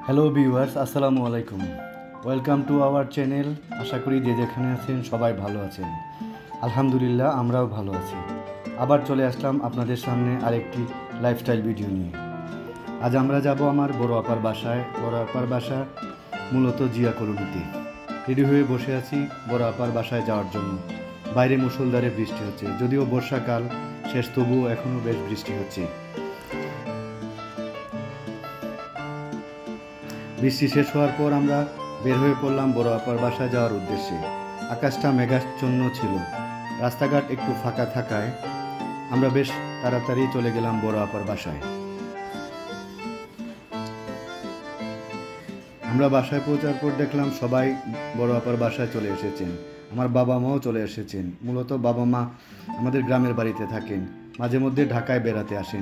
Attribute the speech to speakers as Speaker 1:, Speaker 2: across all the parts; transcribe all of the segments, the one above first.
Speaker 1: Hello viewers, আসসালামু আলাইকুম। Welcome to our channel. আশা করি যে যেখানে আছেন সবাই ভালো আছেন। আলহামদুলিল্লাহ, আমরাও ভালো আছি। আবার চলে আসলাম আপনাদের সামনে আরেকটি লাইফস্টাইল ভিডিও নিয়ে। আজ আমরা যাব আমার বড় আপার বাসায়। বড় আপার বাসা মূলত জিয়া কলোনিতে। রেডি হয়ে বসে আছি বড় আপার বাসায় যাওয়ার জন্য। বাইরে মুষলধারে বৃষ্টি হচ্ছে, যদিও বর্ষাকাল শেষ, তবুও এখনও বেশ বৃষ্টি হচ্ছে। বৃষ্টি শেষ হওয়ার পর আমরা বের হয়ে পড়লাম বড় আপার বাসায় যাওয়ার উদ্দেশ্যে। আকাশটা মেঘাচ্ছন্ন ছিল, রাস্তাঘাট একটু ফাঁকা থাকায় আমরা বেশ তাড়াতাড়ি চলে গেলাম বড় আপার বাসায়। আমরা বাসায় পৌঁছার পর দেখলাম সবাই বড় আপার বাসায় চলে এসেছেন। আমার বাবা মাও চলে এসেছেন। মূলত বাবা মা আমাদের গ্রামের বাড়িতে থাকেন, মাঝে মধ্যে ঢাকায় বেড়াতে আসেন।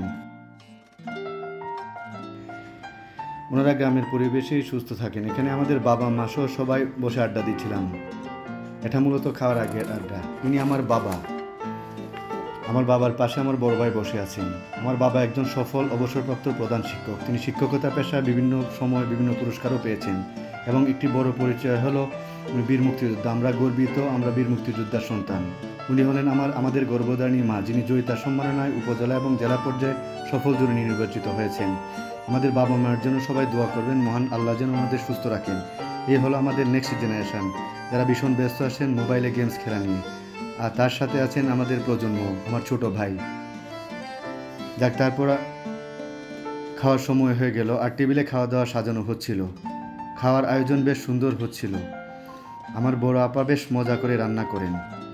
Speaker 1: ওনারা গ্রামের পরিবেশেই সুস্থ থাকেন। এখানে আমাদের বাবা মা সহ সবাই বসে আড্ডা দিচ্ছিলাম। এটা মূলত খাওয়ার আগের আড্ডা। ইনি আমার বাবা। আমার বাবার পাশে আমার বড় ভাই বসে আছেন। আমার বাবা একজন সফল অবসরপ্রাপ্ত প্রধান শিক্ষক। তিনি শিক্ষকতা পেশায় বিভিন্ন সময় বিভিন্ন পুরস্কারও পেয়েছেন এবং একটি বড় পরিচয় হলো বীর মুক্তিযোদ্ধা। আমরা গর্বিত, আমরা বীর মুক্তিযোদ্ধার সন্তান। উনি হলেন আমাদের গর্ভধারিণী মা, যিনি জয়িতা সম্মাননায় উপজেলা এবং জেলা পর্যায়ে সফল জুরি নির্বাচিত হয়েছেন। আমাদের বাবা মায়ের জন্য সবাই দোয়া করবেন, মহান আল্লাহ যেন আমাদের সুস্থ রাখেন। এই হলো আমাদের নেক্সট জেনারেশন, যারা ভীষণ ব্যস্ত আছেন মোবাইলে গেমস খেলা নিয়ে। আর তার সাথে আছেন আমাদের প্রজন্ম, আমার ছোট ভাই। যাক, তারপর খাওয়ার সময় হয়ে গেল আর টেবিলে খাওয়া দাওয়া সাজানো হচ্ছিল। খাওয়ার আয়োজন বেশ সুন্দর হচ্ছিল। আমার বড় আপা বেশ মজা করে রান্না করেন।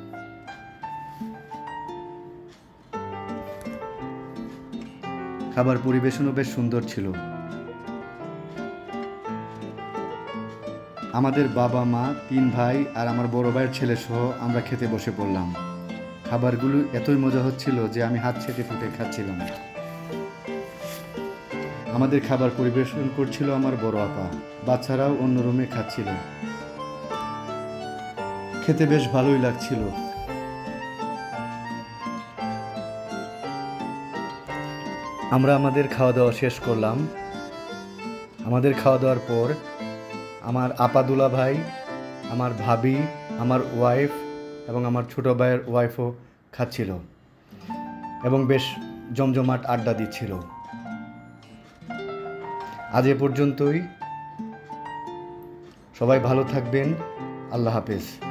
Speaker 1: খাবার পরিবেশনও বেশ সুন্দর ছিল। আমাদের বাবা মা, 3 ভাই আর আমার বড় ভাইয়ের ছেলে সহ আমরা খেতে বসে পড়লাম। খাবারগুলো এতই মজা হচ্ছিল যে আমি হাত ছেটে ফুটে খাচ্ছিলাম। আমাদের খাবার পরিবেশন করছিল আমার বড় আপা। বাচ্চারাও অন্য রুমে খাচ্ছিল। খেতে বেশ ভালোই লাগছিল। আমরা আমাদের খাওয়া দাওয়া শেষ করলাম। আমাদের খাওয়া দাওয়ার পর আমার আপা দুলা ভাই, আমার ভাবি, আমার ওয়াইফ এবং আমার ছোট ভাইয়ের ওয়াইফও খাচ্ছিল এবং বেশ জমজমাট আড্ডা দিচ্ছিল। আজ এ পর্যন্তই। সবাই ভালো থাকবেন। আল্লাহ হাফেজ।